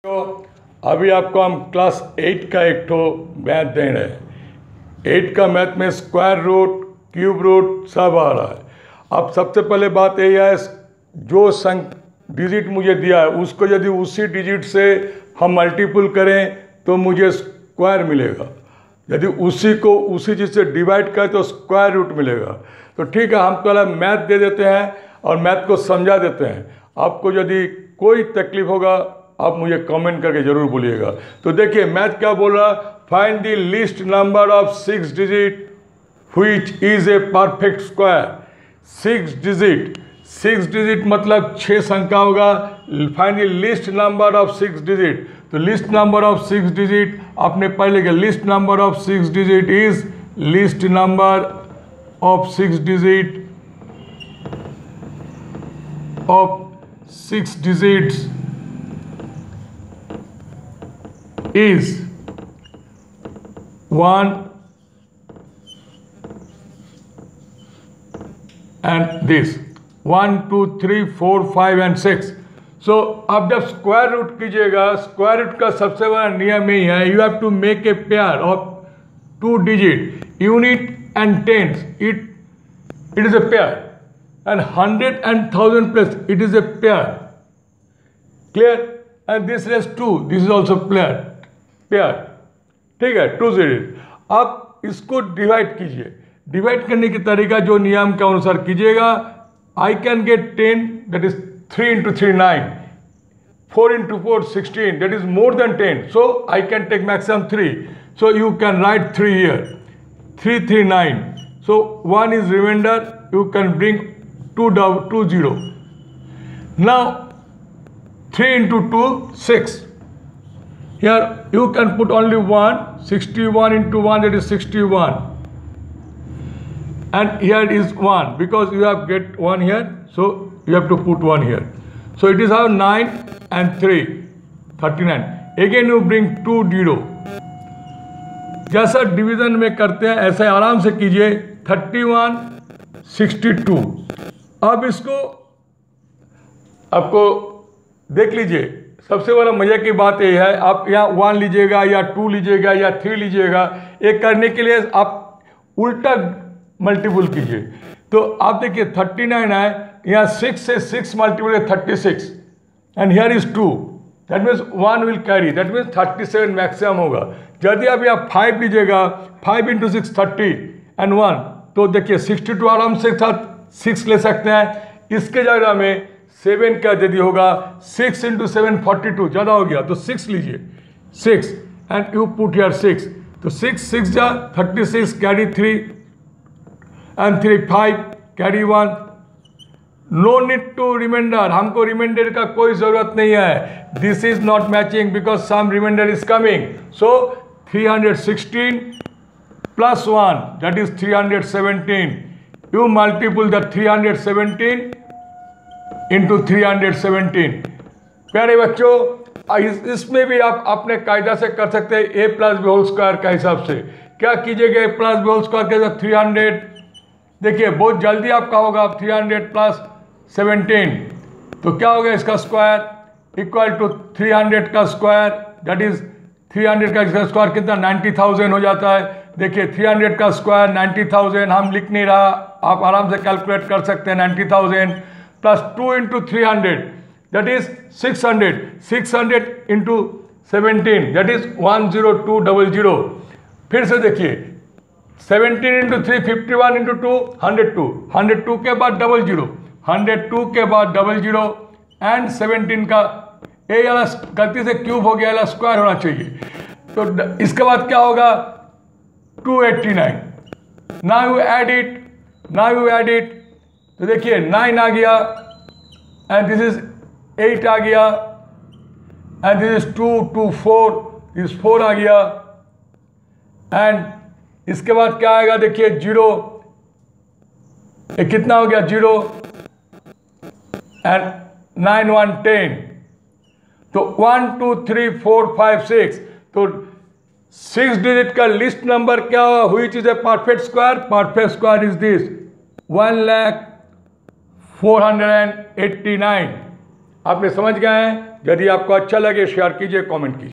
तो अभी आपको हम क्लास 8 का एक ठो मैथ दे रहे हैं। 8 का मैथ में स्क्वायर रूट, क्यूब रूट सब आ रहा है। अब सबसे पहले बात यही है, जो डिजिट मुझे दिया है उसको यदि उसी डिजिट से हम मल्टीपल करें तो मुझे स्क्वायर मिलेगा। यदि उसी को उसी चीज़ से डिवाइड करें तो स्क्वायर रूट मिलेगा। तो ठीक है, हम पहले मैथ दे देते हैं और मैथ को समझा देते हैं। आपको यदि कोई तकलीफ होगा आप मुझे कमेंट करके ज़रूर बोलिएगा। तो देखिए मैथ क्या बोल रहा है, find the least number of 6 digit which is a perfect square. 6 digit मतलब 6 संख्या होगा। Find the least number of 6 digit. तो लिस्ट नंबर ऑफ 6 डिजिट आपने पहले लिखा, least number of 6 digit is least number of 6 digit of 6 digits is 1 and this 1 2 3 4 5 and 6। So अब जब square root कीजिएगा, स्क्वायर रूट का सबसे बड़ा नियम यही है, you have to make a pair of 2 digit unit and tens. It is a pair and 100 and 1000 plus it is a pair. Clear? And this race 2, this is also pair. ठीक है, 2 digit. अब इसको divide कीजिए। Divide करने की तरीका जो नियम के अनुसार कीजिएगा, I can get 10, that is 3 into 3 9, 4 into 4 16, that is more than 10, so I can take maximum 3, so you can write 3 here, 3 3 9, so 1 is remainder, you can bring 2 0. Now 3 into 2 6, here you can put only 1, 61 into 1, that is 61, and here is 1 because you have get 1 here, so you have to put 1 here. So it is how 9 and 3 39. Again you bring 2 0. जैसा division में करते हैं ऐसे आराम से कीजिए। 31 62। अब इसको आपको देख लीजिए। सबसे बड़ा मजे की बात यह है, आप यहाँ 1 लीजिएगा या 2 लीजिएगा या 3 लीजिएगा, एक करने के लिए आप उल्टा मल्टीपल कीजिए। तो आप देखिए 39 है, यहाँ 6 से 6 मल्टीपल है 36, and here is 2, that means 1 will carry, that means 37 maximum होगा। यदि आप यहाँ 5 लीजिएगा, 5 into 6 30 and 1, तो देखिए 62 आराम से साथ 6 ले सकते हैं। इसके जगह में 7 का यदि होगा, 6 into 7 42 ज़्यादा हो गया, तो 6 लीजिए, 6 एंड यू पुट हियर 6, तो 6 6 जा 36, carry 3 and 3 5, carry 1। No need to reminder, हमको रिमाइंडर का कोई जरूरत नहीं है। This is not matching because some reminder is coming. So 316 plus 1, that is 317. You multiple the 317 into 317। प्यारे बच्चों, इसमें भी आप अपने कायदा से कर सकते हैं a plus B whole square का हिसाब से। क्या कीजिएगा, a plus B whole square के साथ 300, देखिए बहुत जल्दी आपका होगा। 300 प्लस 17, तो क्या हो गया इसका स्क्वायर इक्वल टू 300 का स्क्वायर, दैट इज 300 का इसका स्क्वायर कितना 90,000 हो जाता है। देखिए 300 का स्क्वायर 90,000, हम लिख नहीं रहा, आप आराम से कैलकुलेट कर सकते हैं। 90,000 plus 2 into 300, that is 600, 600 into 17, that is 10200। फिर से देखिए 17 into 3 51 into 2 102, 102 के बाद 00, 102 के बाद 00 एंड 17 का ए वाला गलती से क्यूब हो गया, वाला स्क्वायर होना चाहिए। तो इसके बाद क्या होगा 289। नाउ यू ऐड इट, तो देखिए 9 आ गया एंड दिस इज 8 आ गया एंड दिस इज 2 2 4, दिस 4 आ गया एंड इसके बाद क्या आएगा, देखिए 0, कितना हो गया 0 एंड 9 1 10, तो 1 2 3 4 5 6, तो 6 डिजिट का लिस्ट नंबर क्या हुई चीज है perfect square. Perfect square is this 1,04,89। आपने समझ गए हैं। यदि आपको अच्छा लगे शेयर कीजिए, कमेंट कीजिए।